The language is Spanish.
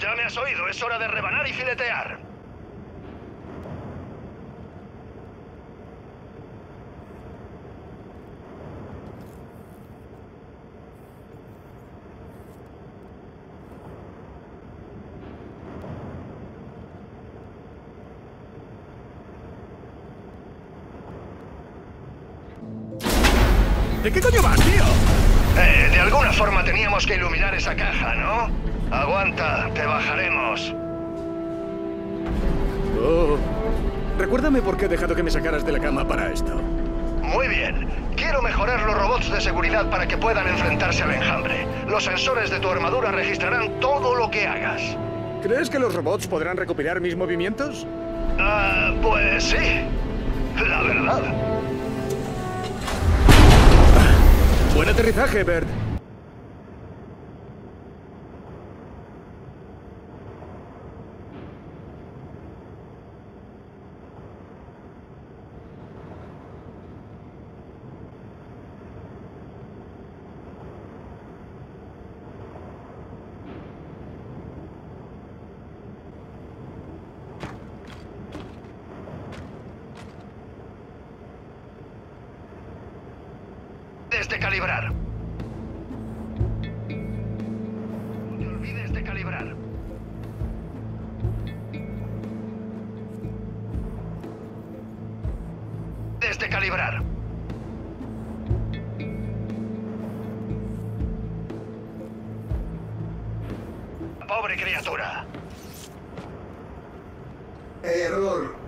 Ya me has oído, es hora de rebanar y filetear. ¿De qué coño vas, tío? De alguna forma teníamos que iluminar esa caja, ¿no? Aguanta, te bajaremos. Oh. Recuérdame por qué he dejado que me sacaras de la cama para esto. Muy bien. Quiero mejorar los robots de seguridad para que puedan enfrentarse al enjambre. Los sensores de tu armadura registrarán todo lo que hagas. ¿Crees que los robots podrán recopilar mis movimientos? Pues sí. La verdad. Buen aterrizaje, Bert. Descalibrar. No te olvides de calibrar. Descalibrar. Pobre criatura. Error.